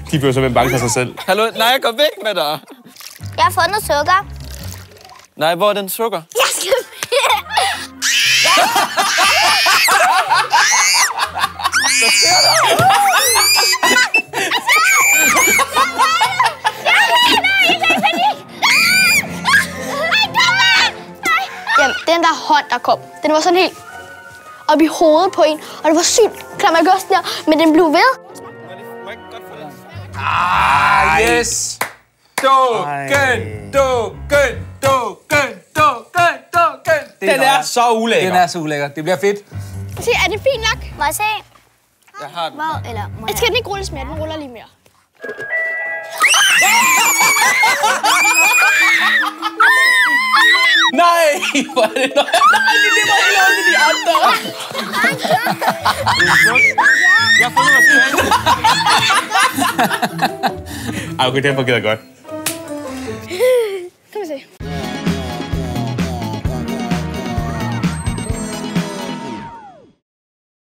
De bliver simpelthen bange for sig selv. Hallo, nej, gå væk med dig. Jeg har fundet sukker. Nej, hvor er den sukker? Jeg skal... Hvad sker der? Jamen, den der hånd, der kom, den var sådan helt op i hovedet på en, og det var sygt klammergøsten der, men den blev ved. Yes! Dukken! Den er så ulækker. Den er så ulækker. Det bliver fedt. Se, er det fint nok? Må jeg se? Jeg har den. Hvor? Eller må jeg? Skal den ikke rulles mere? Den ruller lige mere. Nej! Hvor er det løgn? Nej, det var helt ondt i de andre. Jeg har fundet mig. Ej, okay, den fungerede godt. Skal vi se.